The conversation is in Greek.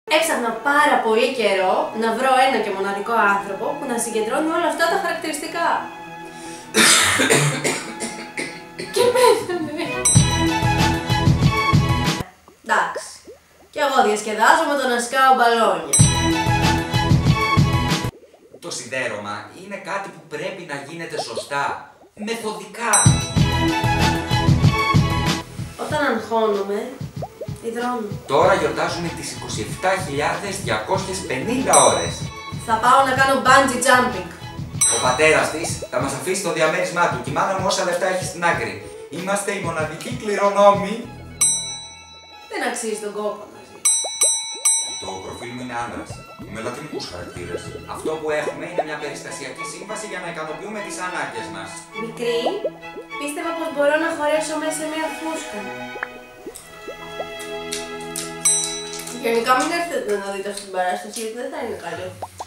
Έψαχνα πάρα πολύ καιρό να βρω ένα και μοναδικό άνθρωπο που να συγκεντρώνει όλα αυτά τα χαρακτηριστικά. Και πέθανε. Εντάξει. Κι εγώ διασκεδάζω με το να σκάω μπαλόνια. Το σιδέρωμα είναι κάτι που πρέπει να γίνεται σωστά, μεθοδικά. Όταν αγχώνομαι, υδρώνω. Τώρα γιορτάζουμε τις 27.250 ώρες. Θα πάω να κάνω bungee jumping. Ο πατέρας της θα μας αφήσει το διαμέρισμά του και η μάνα μου όσα λεφτά έχει στην άκρη. Είμαστε οι μοναδικοί κληρονόμοι. Δεν αξίζει τον κόπο να ζεις. Το προφίλ μου είναι άνδρας, με λατινικούς χαρακτήρες. Αυτό που έχουμε είναι μια περιστασιακή σύμβαση για να ικανοποιούμε τις ανάγκες μας. Μικρή, πίστευα πως μπορώ να χωρέσω μέσα σε μια φούσκα. Γενικά μην έρθετε να δείτε αυτή την παράσταση γιατί δεν θα είναι καλή.